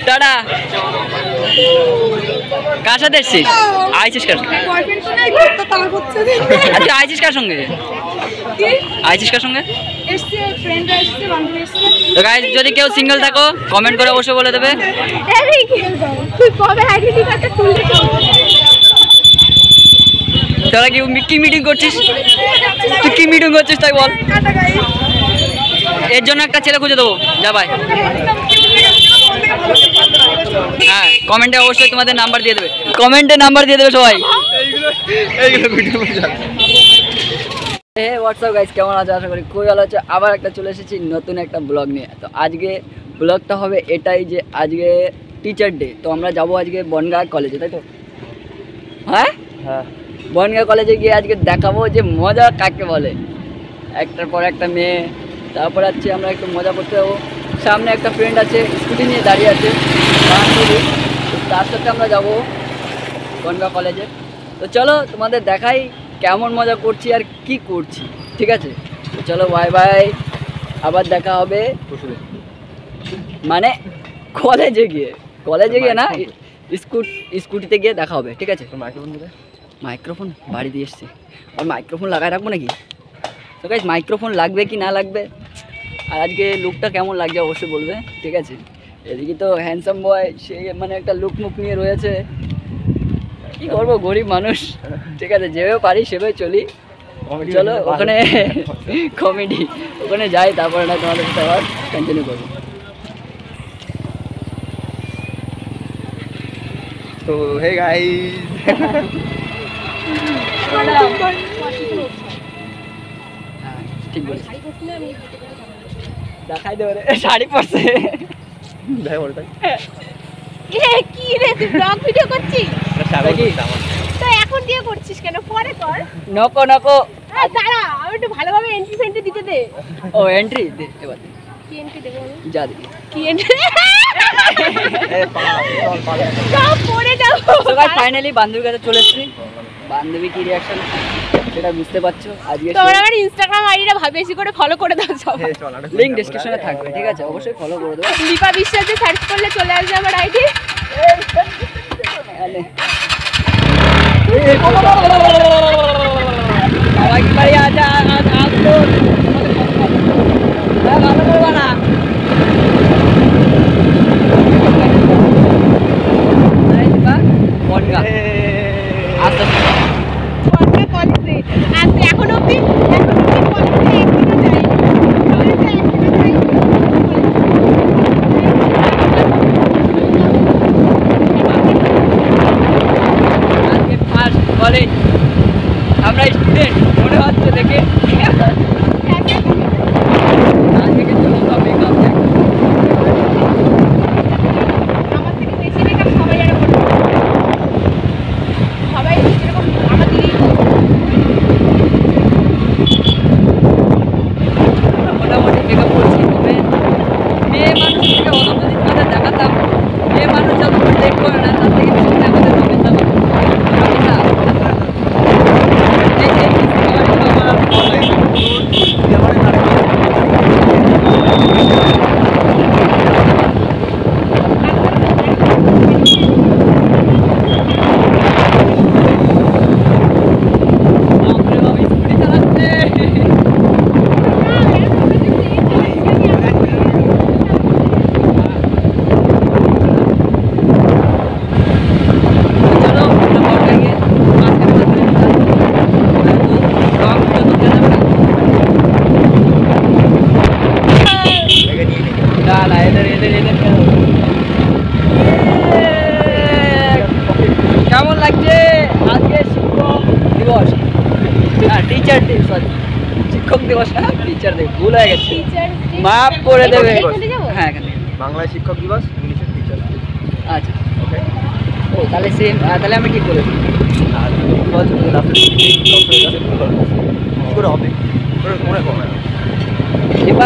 Tata. কার সাথে এসছিস? আইছিস কার সঙ্গে? আচ্ছা আইছিস কার সঙ্গে? আইছিস কার সঙ্গে? তো গাইস যদি কেউ সিঙ্গেল থাকো কমেন্ট করে অবশ্যই বলে দেবে। তোরা কি মিটিং করছিস? তুই কি মিটিং করছিস তাই বল। এর জন্য একটা ছেলে খুঁজে দেবো, যা ভাই। হ্যাঁ কমেন্টে অবশ্যই তোমাদের নাম্বার দিয়ে দেবে, কমেন্টে নাম্বার দিয়ে দেবে সবাই। হোয়াটসঅ্যাপ গাইস, কেমন আছো? আশা করি খুবই ভালো আছে। আবার একটা চলে এসেছি নতুন একটা ব্লগ নিয়ে। তো আজকে ব্লগটা হবে এটাই যে আজকে টিচার ডে। তো আমরা যাবো আজকে বনগাঁ কলেজে, তাই তো? হ্যাঁ হ্যাঁ, বনগাঁ কলেজে গিয়ে আজকে দেখাবো যে মজা কাকে বলে। একটার পর একটা মেয়ে, তারপর আছে আমরা একটু মজা করতে যাবো। সামনে একটা ফ্রেন্ড আছে স্কুটি নিয়ে দাঁড়িয়ে আছে, তার সাথে আমরা যাবো বনগাঁ কলেজে। তো চলো তোমাদের দেখাই কেমন মজা করছি আর কি করছি, ঠিক আছে? তো চলো বাই বাই, আবার দেখা হবে মানে কলেজে গিয়ে না, স্কুটিতে গিয়ে দেখা হবে, ঠিক আছে? মাইক্রোফোন বাড়ি দিয়ে এসছি, আর মাইক্রোফোন লাগায় রাখবো নাকি? তো গাইস মাইক্রোফোন লাগবে কি না লাগবে, আর আজকে লুকটা কেমন লাগছে অবশ্যই বলবে, ঠিক আছে? এদিকে তো হ্যান্ডসাম বয়, সে মানে একটা লুক মুখ নিয়ে রয়েছে। কি করবো, গরিব মানুষ, ঠিক আছে? যেভাবে পারি সেভাবে চলি। চলো ওখানে কমেডি, ওখানে যাই, তারপরে না তোমাদের সাথে আবার কন্টিনিউ করবো। তো হে গাইস, ঠিক বলেছি, দেখাই দেবে রে, শাড়ি পরছে। কি রে, তুই ব্লগ ভিডিও করছিস? তো এখন দিয়ে করছিস কেন? পরে কর। নকো নকো, দাঁড়া আমি একটু ভালোভাবে এন্ট্রি ফেন্ট্রি দিতে দে। ও এন্ট্রি দে, এবার কি এন্ট্রি দেবো? যা দেখি কি এন্ট্রি? সব পড়ে যাও। তো গাইস ফাইনালি বান্ধবীর কাছে চলে এসেছি। বান্ধবী কি রিঅ্যাকশন সেটা বুঝতে পারছো। আজকে তোমরা আমার ইনস্টাগ্রাম আইডিটা বেশি করে ফলো করে দাও সব। লিংক ডেসক্রিপশনে থাকবে, ঠিক আছে? অবশ্যই ফলো করে দেবো। দীপা বিশ্বাসে সার্চ করলে চলে আসবে আমার আইডি। সবাই কি বাড়ি আজা আসলো, ভালো করবা না। বনগাঁ আচ্ছা বনগাঁ কলেজে আজ এখন অবধি কলেজে একদিনও যাই। আজকে ফার্স্ট কলেজ, আমরা স্টুডেন্ট মনে হচ্ছে দেখে। আজকে চলো মেকআপ দেখ, আমার থেকে বেশি মেকআপ সবাই আরো করবে, সবাই যেরকম আমাদেরই মোটামুটি মেকআপ করছি। তবে মেয়ে মানুষ থেকে অত যদি তোমাদের দেখাতাম, মেয়ে মানুষ যত লেট করে না তার থেকে বেশি আমাদের হবে না। কেমন লাগছে আজকে শিক্ষক দিবস? টিচার ডে, সরি শিক্ষক দিবস না, টিচার ডে, ভুল হয়ে গেছে, মাফ করে দেবে। হ্যাঁ এখানে বাংলায় শিক্ষক দিবস, ইংলিশে টিচার। আচ্ছা ওকে, ও তাহলে সেম, তাহলে আমি ঠিক বলেছি। কি করে হবে মনে কমে দীপা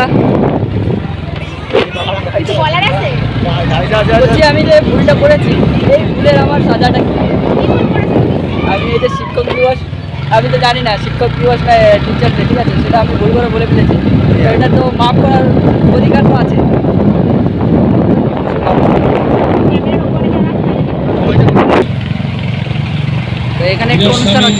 কিছু বলার আছে? বলছি আমি যে ভুলটা করেছি, এই ভুলের আমার সাজাটা কি? আমি এই যে শিক্ষক দিবস, আমি তো জানি না শিক্ষক দিবস না টিচার ডে, ঠিক আছে? সেটা আমি ভুল করে বলে ফেলেছি, এটা তো মাফ করার অধিকার তো আছে। এখানে একটা অনুষ্ঠান হচ্ছে,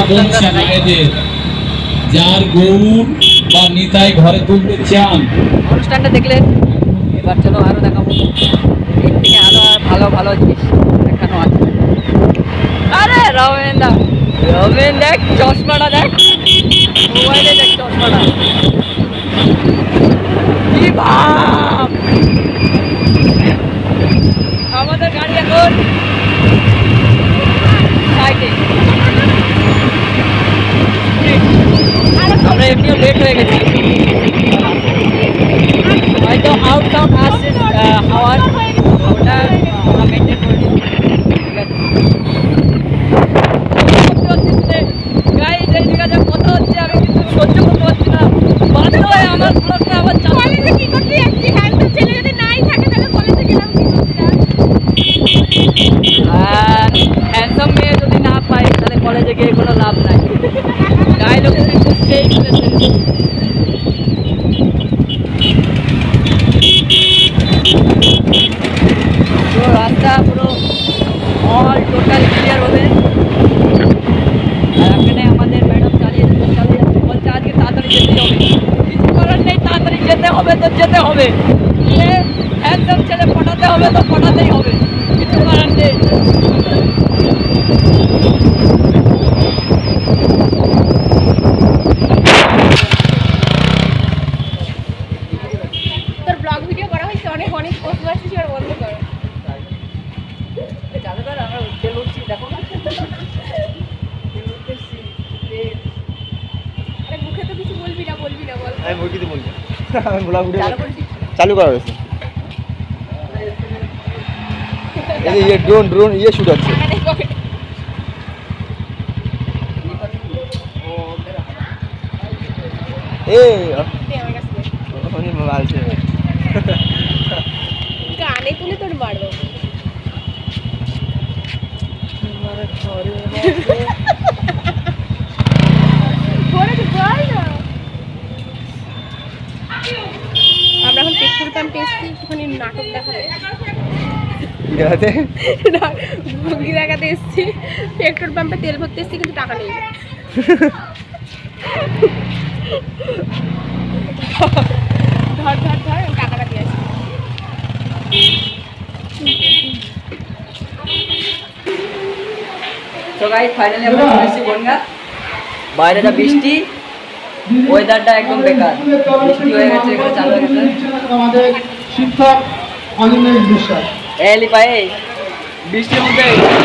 যার গৌর বা নিতাই ঘরে তুলতে চান অনুষ্ঠানটা দেখলে এবার চলো আরো দেখাবো, এর থেকে আরো ভালো ভালো জিনিস দেখানো আছে। আরে রমেন দেখ চশমাটা দেখ, মোবাইলে দেখ চশমাটা, কি ভাব। আমাদের গাড়ি এখন সাইডে, আমরা এমনিও লেট হয়ে গেছি, হয়তো আউট সাউন্ড আসছে হাওয়ার, ওটা আমরা মেনটেন করে নিই। গাইস এই জায়গায় কথা হচ্ছে, আমি কিন্তু সহ্য করতে পারছি না, বাধ্য হয়ে আমার ব্লগটা আবার কলেজে কি করতে যাচ্ছি? হ্যান্ডসাম ছেলে যদি নাই থাকে তাহলে কলেজে গেলাম কি করতে? আর হ্যান্ডসাম মেয়ে যদি না পাই তাহলে কলেজে গিয়ে কোনো লাভ নাই। ডায়লগ কিন্তু সেই বলেছে। তো রাস্তা পুরো অল টোটাল ক্লিয়ার হবে। আর এখানে আমাদের ম্যাডাম চালিয়ে যাচ্ছে, বলছে আজকে তাড়াতাড়ি যেতে হবে, কিছু করার নেই, তাড়াতাড়ি যেতে হবে তো যেতে হবে, হ্যান্ডসাম ছেলে পটাতে হবে তো পটাতেই হবে, কিছু করার নেই। তোর ব্লগ ভিডিও করা হয়েছে, অনেক অনেক পোস্ট আসছে, আর বন্ধ করো। চালু কর, আমরা তেল উঠছি দেখো না। আরে মুখে তো কিছু বলবি না বল। আমি মুরগিতে বলছি, আমি ব্লগ ভিডিও চালু করছি। চালু করা হয়েছে। এই যে ড্রোন ইয়ে শুট হচ্ছে। গানে তুলে তোর মারবো। আমরা এখন পেট্রোল পাম্পে এসেছি, একটুখানি নাটক দেখাবে, মুরগি দেখাতে এসেছি। পেট্রোল পাম্পে তেল ভরতে এসেছি, কিন্তু টাকা নেই। ধর টাকাটা দিয়ে আসি। তো গাইস ফাইনালি আমরা চলে এসেছি বনগাঁ। বাইরে যা বৃষ্টি, ওয়েদারটা একদম বেকার, বৃষ্টি হয়ে গেছে, এখানে চালু হয়ে গেছে। আমাদের শিক্ষক অনিমেষ বিশ্বাস এই লিপা, এই বৃষ্টির মধ্যে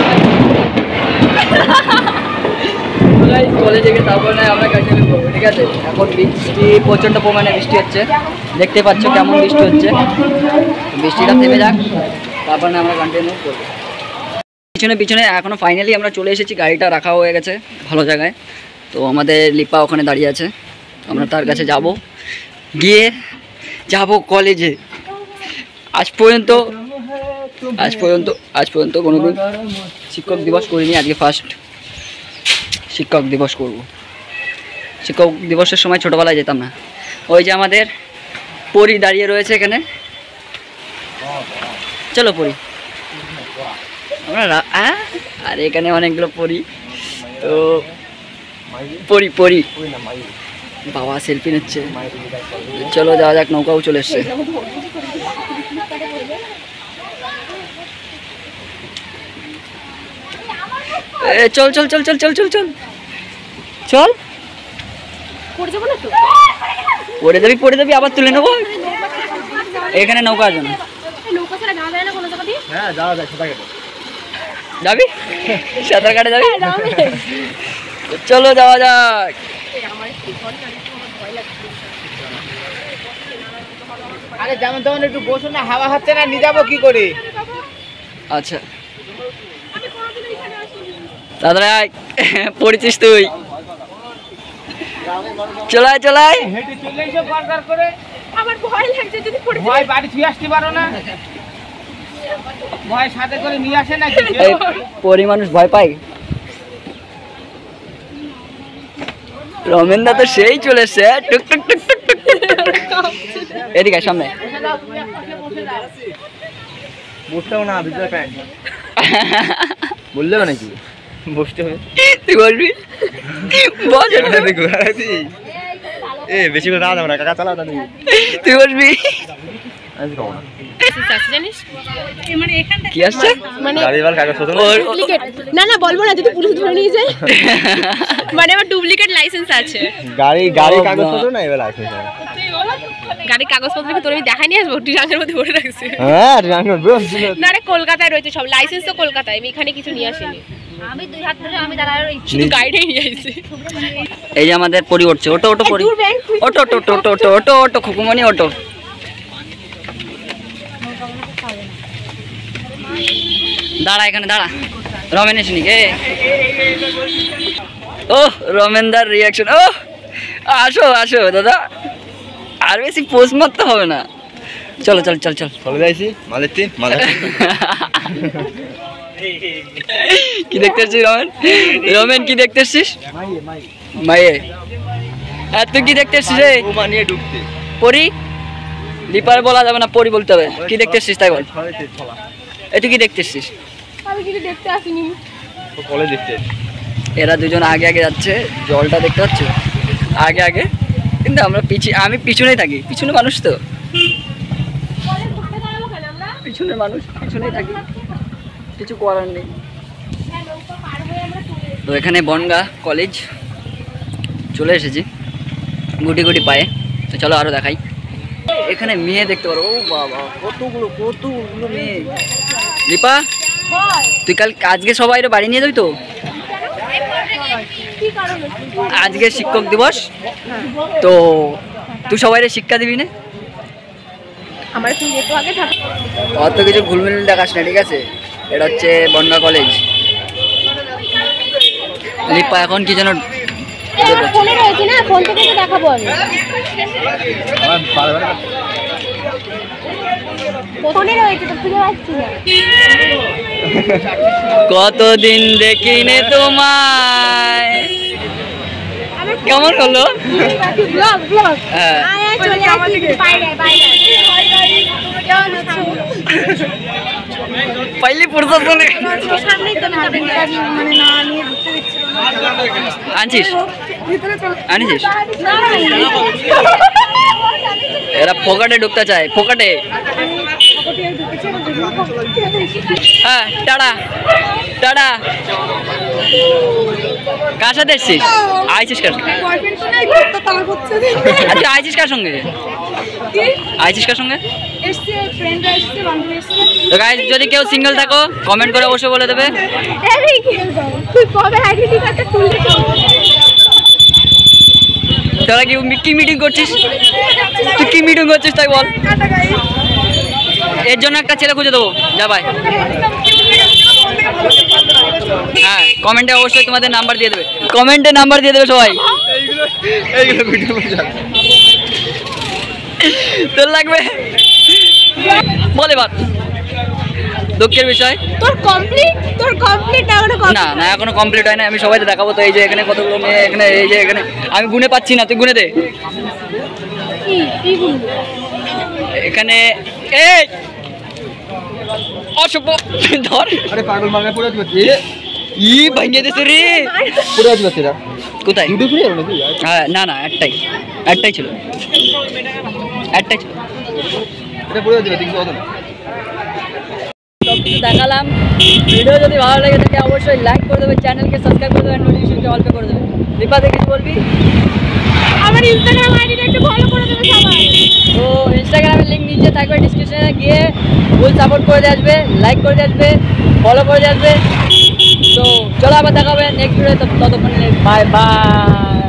কলেজে গিয়ে তারপরে আমরা কন্টিনিউ করবো, ঠিক আছে? এখন বৃষ্টি প্রচণ্ড পরিমাণে বৃষ্টি হচ্ছে, দেখতে পাচ্ছ কেমন বৃষ্টি হচ্ছে। বৃষ্টিটা থেমে যাক, তারপরে আমরা কন্টিনিউ করবো। পিছনে এখনো ফাইনালি আমরা চলে এসেছি, গাড়িটা রাখা হয়ে গেছে ভালো জায়গায়। তো আমাদের লিপা ওখানে দাঁড়িয়ে আছে, আমরা তার কাছে গিয়ে যাব কলেজে। আজ পর্যন্ত কোনোদিন শিক্ষক দিবস করিনি, আজকে ফার্স্ট শিক্ষক দিবস করব। শিক্ষক দিবসের সময় ছোটোবেলায় যেতাম না। ওই যে আমাদের পরি দাঁড়িয়ে রয়েছে এখানে, চলো পরি আমরা। আর এখানে অনেকগুলো পরি, তো পরি বাবা সেলফি নিচ্ছে। চলো যাওয়া যাক, নৌকাও চলে এসছে। চল পড়ে যাবি আবার তুলে নেবো। এখানে নৌকা আছে না, যাবি সাঁতার কাটে যাবি? চলো যাওয়া যাক। আরে যেমন তেমন একটু বসো না, হাওয়া হচ্ছে না, নিয়ে যাবো কি করে? আচ্ছা দাদা পড়েছিস তুই? চলাই হেঁটে চলে এসো পার করে। আমার ভয় লাগছে, যদি পড়ে যাই। ভয় বাড়ি ছুঁয়ে আসতে পারো না? ভয় সাথে করে নিয়ে আসে নাকি? পরি মানুষ ভয় পায়। রমেনদা তো সেই চলে এসছে, টুক টুক টুক টুক টুক টুক। এদিকে সামনে বসতেও না, ভিতরে প্যান্ট বললেও নাকি? বসতে হবে। তুই বলবি বল এ বেশি করে দাঁড়াবো না, কাকা চালাও দাঁড়িয়ে। তুই বলবি জানিস মানে এখানটা কি আসছে মানে গাড়িওয়ালা কাগজপত্র ডুপ্লিকেট না না বলবো না, যদি পুলিশ ধরে নিয়ে যায়। মানে আমার ডুপ্লিকেট লাইসেন্স আছে। গাড়ি কাগজপত্র না এবার আছে। গাড়ির কাগজপত্র কি তোর আমি দেখাই নিয়ে আসবো? ট্রাঙ্কের মধ্যে ভরে রাখছি। হ্যাঁ রাঙ্গা বেশ। না রে কলকাতায় রয়েছে সব, লাইসেন্স তো কলকাতায়, আমি এখানে কিছু নিয়ে আসিনি। আমি দুই হাত ধরে আমি দাঁড়ায় শুধু গাইডেই নিয়ে আসছি। এই যে আমাদের পরি উঠছে, ওটো পরি, ওটো খুকুমনি ওটো। দাঁড়া এখানে দাঁড়া, রমেন এসনি কে? ও রমেনদার রিয়াকশন, ও আসো দাদা, আর বেশি পোস্ট মারতে হবে না, চলো চল চলে যাইছি মালের কি দেখতে এসছিস রমেন কি দেখতে এসছিস? মাইয়ে। আর তুই কি দেখতে এসছিস রে? নিয়ে ঢুকতে পরি লিপার বলা যাবে না, পরি বলতে হবে। কি দেখতে এসছিস তাই বল। এই তুই কি দেখতে এসছিস? আমি কিছু দেখতে আসিনি। কলেজ দেখতে। এরা দুজন আগে যাচ্ছে, জলটা দেখতে পাচ্ছ আগে, কিন্তু আমরা আমি পিছনেই থাকি, পিছনে মানুষ তো, পিছনের মানুষ পিছনেই থাকি, কিছু করার নেই। তো এখানে বনগাঁ কলেজ চলে এসেছি গুটি পায়ে। তো চলো আরো দেখাই, এখানে মেয়ে দেখতে পারো। ও বাবা কতগুলো মেয়ে। দীপা তুই আজকে সবাই বাড়ি নিয়ে যাবি তো? আজকে শিক্ষক দিবস তো তুই সবাই শিক্ষা দিবি না? আমার তুই একটু আগে থাক, অত কিছু ঘুলমিল দেখাস না, ঠিক আছে? এটা হচ্ছে বনগাঁ কলেজ। লিপা এখন কি যেন ফোনে রয়েছে না, ফোন থেকে তো দেখাবো আমি। ফোনে রয়েছে তো খুঁজে পাচ্ছি না। কতদিন দেখিনি তোমায়। কেমন হলো? হ্যাঁ পাইলি প্রশাসনে আনছিস? এরা পকেটে ঢুকতে চায়, পকেটে। হ্যাঁ টাটা। কার সাথে এসছিস? আইছিস কার সঙ্গে? আচ্ছা আইছিস কার সঙ্গে? তো গাইস যদি কেউ সিঙ্গেল থাকো কমেন্ট করে অবশ্যই বলে দেবে। তোরা কি মিটিং করছিস? তুই কি মিটিং করছিস তাই বল। এর জন্য একটা ছেলে খুঁজে দেবো, যা ভাই। হ্যাঁ কমেন্টে অবশ্যই তোমাদের নাম্বার দিয়ে দেবে, কমেন্টে নাম্বার দিয়ে দেবে সবাই। তোর লাগবে বলে বাদ, দুঃখের বিষয়। তোর কমপ্লিট না এখনো কমপ্লিট হয় না। আমি সবাইকে দেখাবো। তো এই যে এখানে কতগুলো মেয়ে, এখানে এই যে এখানে আমি গুনে পাচ্ছি না, তুই গুনে দে। এখানে এই অসভ্য ধর, আরে পাগল মার্কা পুরো দিতে ই ভাঙিয়ে দিছে রে, পুরো দিতে না কোথায়? দুটো ফ্রি হলো নাকি? হ্যাঁ না একটাই ছিল। এটা পুরো দিতে ঠিক আছে। সব কিছু দেখালাম। ভিডিও যদি ভালো লাগে থাকে অবশ্যই লাইক করে দেবে, চ্যানেলকে সাবস্ক্রাইব করে দেবে, নোটিফিকেশনকে অল করে দেবে। দীপা দেখে কিছু বলবি? আমার ইনস্টাগ্রাম আইডিটা একটু ফলো করে দেবে সবাই। তো ইনস্টাগ্রামের লিঙ্ক নিচে থাকবে ডিসক্রিপশনে, গিয়ে ফুল সাপোর্ট করে দিয়ে আসবে, লাইক করে দিয়ে আসবে, ফলো করে দিয়ে আসবে। তো চলো আবার দেখা হবে নেক্সট ভিডিও। ততক্ষণ বাই বাই।